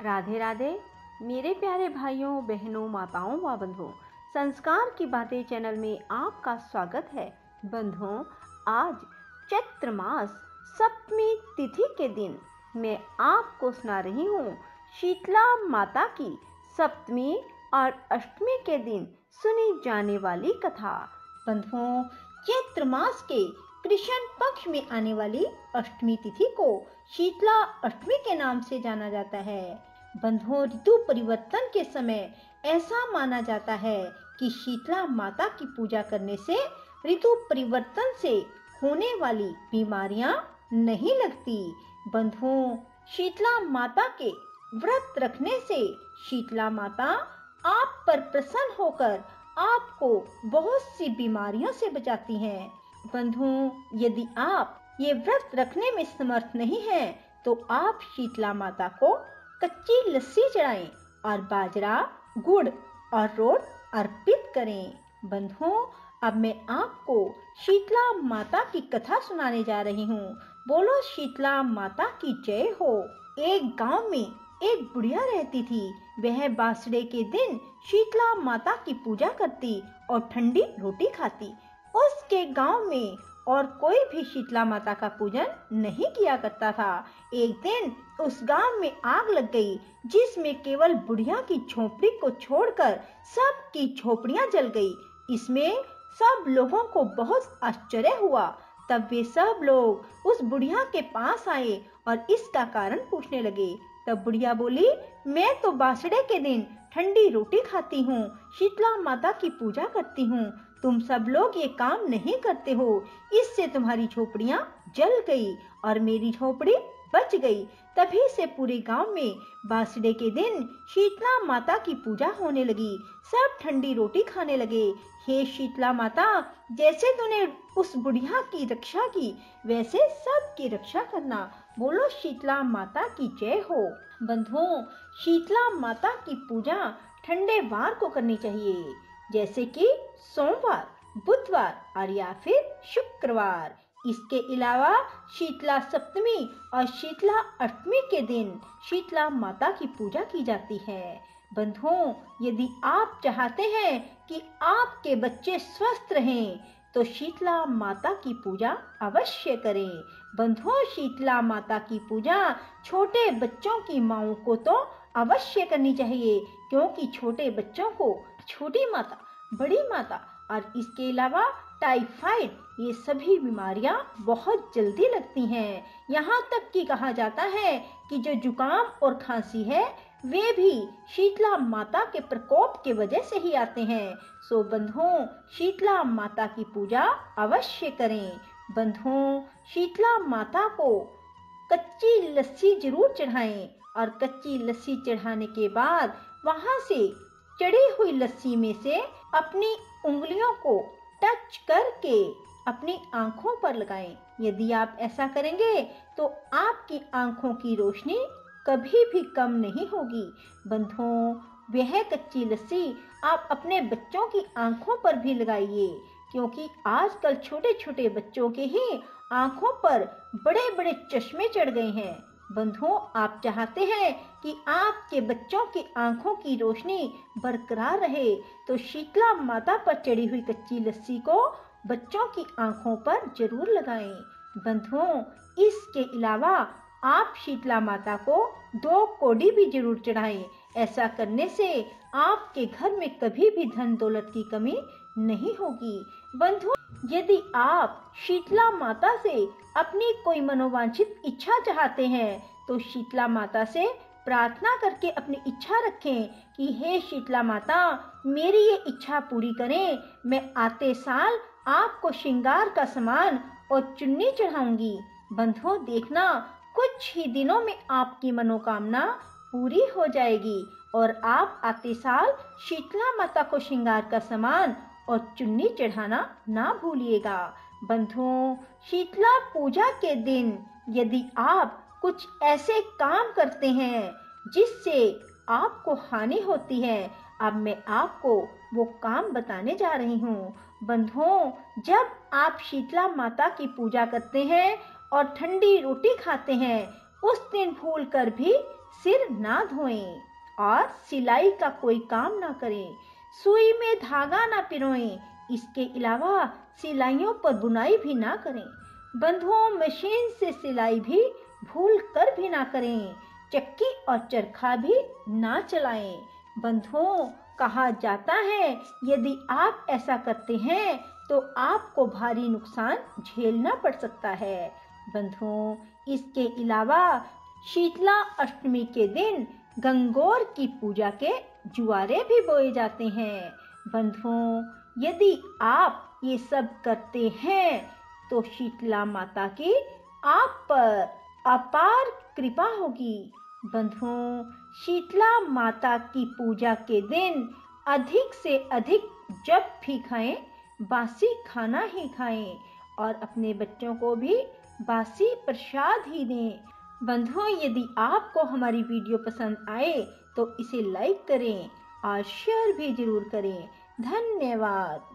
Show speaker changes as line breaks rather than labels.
राधे राधे मेरे प्यारे भाइयों बहनों माताओं व बंधुओं, संस्कार की बातें चैनल में आपका स्वागत है। बंधुओं, आज चैत्र मास सप्तमी तिथि के दिन मैं आपको सुना रही हूँ शीतला माता की सप्तमी और अष्टमी के दिन सुनी जाने वाली कथा। बंधुओं, चैत्र मास के कृष्ण पक्ष में आने वाली अष्टमी तिथि को शीतला अष्टमी के नाम से जाना जाता है। बंधुओं, ऋतु परिवर्तन के समय ऐसा माना जाता है कि शीतला माता की पूजा करने से ऋतु परिवर्तन से होने वाली बीमारियां नहीं लगती। बंधुओं, शीतला माता के व्रत रखने से शीतला माता आप पर प्रसन्न होकर आपको बहुत सी बीमारियों से बचाती हैं। बंधुओं, यदि आप ये व्रत रखने में समर्थ नहीं हैं, तो आप शीतला माता को कच्ची लस्सी चढ़ाएं और बाजरा, गुड़ और रोट अर्पित करें। बंधुओं, अब मैं आपको शीतला माता की कथा सुनाने जा रही हूँ। बोलो शीतला माता की जय हो। एक गांव में एक बुढ़िया रहती थी। वह बासड़े के दिन शीतला माता की पूजा करती और ठंडी रोटी खाती। उसके गांव में और कोई भी शीतला माता का पूजन नहीं किया करता था। एक दिन उस गांव में आग लग गई, जिसमें केवल बुढ़िया की झोपड़ी को छोड़कर सबकी झोपड़ियां जल गई। इसमें सब लोगों को बहुत आश्चर्य हुआ। तब वे सब लोग उस बुढ़िया के पास आए और इसका कारण पूछने लगे। तब बुढ़िया बोली, मैं तो बासड़े के दिन ठंडी रोटी खाती हूँ, शीतला माता की पूजा करती हूँ। तुम सब लोग ये काम नहीं करते हो, इससे तुम्हारी झोपड़ियां जल गई और मेरी झोपड़ी बच गई। तभी से पूरे गांव में बासड़े के दिन शीतला माता की पूजा होने लगी। सब ठंडी रोटी खाने लगे। हे शीतला माता, जैसे तूने उस बुढ़िया की रक्षा की, वैसे सबकी रक्षा करना। बोलो शीतला माता की जय हो। बंधुओं, शीतला माता की पूजा ठंडे वार को करनी चाहिए, जैसे कि सोमवार, बुधवार और या फिर शुक्रवार। इसके अलावा शीतला सप्तमी और शीतला अष्टमी के दिन शीतला माता की पूजा की जाती है। बंधुओं, यदि आप चाहते हैं कि आपके बच्चे स्वस्थ रहें, तो शीतला माता की पूजा अवश्य करें। बंधुओं, शीतला माता की पूजा छोटे बच्चों की माँओं को तो अवश्य करनी चाहिए, क्योंकि छोटे बच्चों को छोटी माता, बड़ी माता और इसके अलावा टाइफाइड, ये सभी बीमारियां बहुत जल्दी लगती हैं। यहाँ तक कि कहा जाता है कि जो जुकाम और खांसी है, वे भी शीतला माता के प्रकोप के वजह से ही आते हैं। सो बंधुओं, शीतला माता की पूजा अवश्य करें। बंधुओं, शीतला माता को कच्ची लस्सी जरूर चढ़ाएं और कच्ची लस्सी चढ़ाने के बाद वहां से चढ़ी हुई लस्सी में से अपनी उंगलियों को टच करके अपनी आंखों पर लगाएं। यदि आप ऐसा करेंगे तो आपकी आंखों की रोशनी कभी भी कम नहीं होगी। बंधुओं, वह कच्ची लस्सी आप अपने बच्चों की आंखों पर भी लगाइए, क्योंकि आजकल छोटे छोटे बच्चों के ही आंखों पर बड़े बड़े चश्मे चढ़ गए हैं। बंधुओं, आप चाहते हैं कि आपके बच्चों की आंखों की रोशनी बरकरार रहे, तो शीतला माता पर चढ़ी हुई कच्ची लस्सी को बच्चों की आंखों पर जरूर लगाएं। बंधुओं, इसके अलावा आप शीतला माता को 2 कोडी भी जरूर चढ़ाएं। ऐसा करने से आपके घर में कभी भी धन दौलत की कमी नहीं होगी। बंधुओं, यदि आप शीतला माता से अपनी कोई मनोवांछित इच्छा चाहते हैं, तो शीतला माता से प्रार्थना करके अपनी इच्छा रखें कि हे शीतला माता, मेरी ये इच्छा पूरी करें। मैं आते साल आपको श्रृंगार का सामान और चुन्नी चढ़ाऊंगी। बंधुओं, देखना कुछ ही दिनों में आपकी मनोकामना पूरी हो जाएगी और आप आते साल शीतला माता को श्रृंगार का सामान और चुन्नी चढ़ाना ना भूलिएगा। बंधुओं, शीतला पूजा के दिन यदि आप कुछ ऐसे काम करते हैं जिससे आपको हानि होती है, अब मैं आपको वो काम बताने जा रही हूँ। बंधुओं, जब आप शीतला माता की पूजा करते हैं और ठंडी रोटी खाते हैं, उस दिन भूल कर भी सिर ना धोएं और सिलाई का कोई काम ना करें। सुई में धागा ना पिरोएं। इसके अलावा सिलाइयों पर बुनाई भी ना करें। बंधुओं, मशीन से सिलाई भी भूल कर भी ना करें। चक्की और चरखा भी ना चलाएं। बंधुओं, कहा जाता है यदि आप ऐसा करते हैं तो आपको भारी नुकसान झेलना पड़ सकता है। बंधुओं, इसके अलावा शीतला अष्टमी के दिन गंगौर की पूजा के जुआरे भी बोए जाते हैं। बंधुओं, यदि आप ये सब करते हैं तो शीतला माता की आप पर अपार कृपा होगी। बंधुओं, शीतला माता की पूजा के दिन अधिक से अधिक जब भी खाएं, बासी खाना ही खाएं और अपने बच्चों को भी बासी प्रसाद ही दें। बंधुओं, यदि आपको हमारी वीडियो पसंद आए तो इसे लाइक करें और शेयर भी जरूर करें। धन्यवाद।